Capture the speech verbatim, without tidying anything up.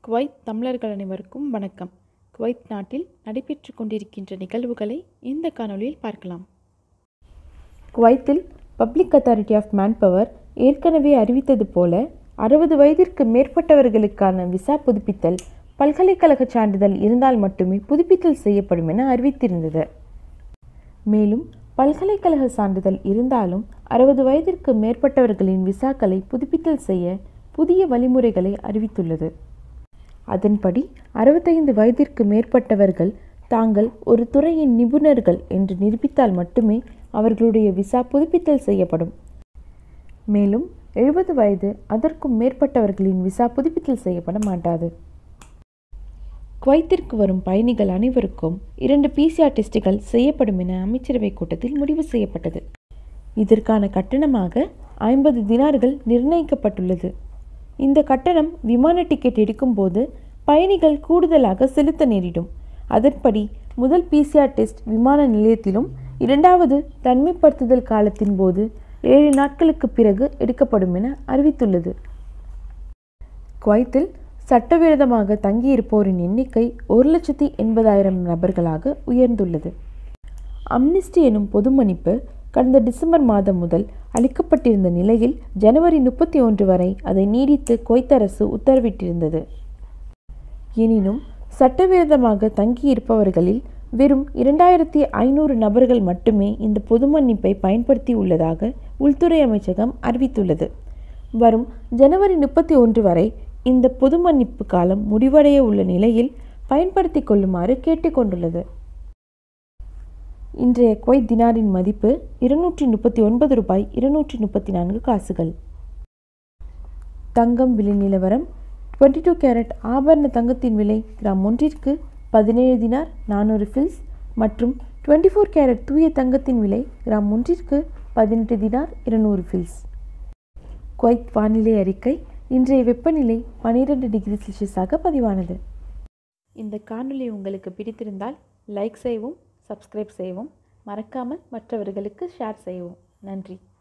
Kuwait தமிழர்கள் அனைவருக்கும் வணக்கம். குவைத் நாட்டில் நடைபெற்று கொண்டிருக்கின்ற நிகழ்வுகளை இந்த காணொளியில் பார்க்கலாம். குவைத்தில் பப்ளிக் அத்தாரிட்டி ஆஃப் மேன்பவர் ஏற்கனவே அறிவித்தது போல அறுபது வயதிற்கு மேற்பட்டவர்களுக்கான விசா புதுப்பித்தல் பல்கலைக்கழக சான்றிதழ் இருந்தால் மட்டுமே புதுப்பித்தல் செய்யப்படும் என அறிவித்திருந்தது. மேலும் பல்கலைக்கழக சான்றிதழ் இருந்தாலும் அறுபது வயதிற்கு மேற்பட்டவர்களின் விசாக்களை புதுப்பித்தல் செய்ய புதிய வழிமுறைகளை அறிவித்துள்ளது. அதன்படி அறுபத்தைந்து வயதிற்கு மேற்பட்டவர்கள் தாங்கள் ஒரு துறையின் நிபுணர்கள் என்று நிரூபித்தால் மட்டுமே அவர்களுடைய விசா புதுப்பித்தல் செய்யப்படும். மேலும் எழுபது வயது அதற்கும் மேற்பட்டவர்களின் விசா புதுப்பித்தல் செய்யப்பட மாட்டாது. குவைத்திற்கு வரும் பயணிகள் அனைவருக்கும் இரண்டு பிசிஆர் டெஸ்டுகள் செய்யப்படும் என அமைச்சரவை கூட்டத்தில் முடிவு செய்யப்பட்டது. இதற்கான கட்டணமாக ஐம்பது தினார்கள் நிர்ணயிக்கப்பட்டுள்ளது. இந்த கட்டணம் விமான டிக்கெட் எடுக்கும்போது பயணிகள் கூடுதலாக செலுத்த நேரிடும். அதன்படி முதல் பிசிஆர் டெஸ்ட் விமான நிலையத்திலும் இரண்டாவது தனிமைப்படுத்துதல் காலத்தின் போது ஏழு நாட்களுக்கு பிறகு எடுக்கப்படும் என அறிவித்துள்ளது. குவைத்தில் சட்டவிரோதமாக தங்கியிருப்போரின் எண்ணிக்கை ஒரு லட்சத்தி எண்பதாயிரம் நபர்களாக உயர்ந்துள்ளது. அம்னிஸ்டி எனும் பொது மன்னிப்பு கடந்த டிசம்பர் மாதம் முதல் அளிக்கப்பட்டிருந்த நிலையில் ஜனவரி முப்பத்தி ஒன்று வரை அதை நீடித்து குவைத் அரசு உத்தரவிட்டிருந்தது. எனினும் சட்டவிரோதமாக தங்கியிருப்பவர்களில் வெறும் இரண்டாயிரத்தி ஐநூறு நபர்கள் மட்டுமே இந்த பொது மன்னிப்பை பயன்படுத்தி உள்ளதாக உள்துறை அமைச்சகம் அறிவித்துள்ளது. வரும் ஜனவரி முப்பத்தி ஒன்று வரை இந்த பொது மன்னிப்பு காலம் முடிவடைய உள்ள நிலையில் பயன்படுத்தி கொள்ளுமாறு கேட்டுக்கொண்டுள்ளது. இன்றைய குவைத் தினாரின் மதிப்பு இருநூற்றி முப்பத்தி ஒன்பது ரூபாய் இருநூற்றி முப்பத்தி நான்கு காசுகள். தங்கம் விலை நிலவரம்: டுவெண்ட்டி டூ கேரட் ஆபரண தங்கத்தின் விலை கிராம் ஒன்றிற்கு பதினேழு தினார் நானூறு ஃபில்ஸ் மற்றும் டுவெண்ட்டி ஃபோர் கேரட் தூய தங்கத்தின் விலை கிராம் ஒன்றிற்கு பதினெட்டு தினார் இருநூறு ஃபில்ஸ். குவைத் வானிலை அறிக்கை: இன்றைய வெப்பநிலை பனிரெண்டு டிகிரி செல்சியஸாக பதிவானது. இந்த காணொளி உங்களுக்கு பிடித்திருந்தால் லைக் செய்யவும், சப்ஸ்கிரைப் செய்யவும், மறக்காமல் மற்றவர்களுக்கு ஷேர் செய்யவும். நன்றி.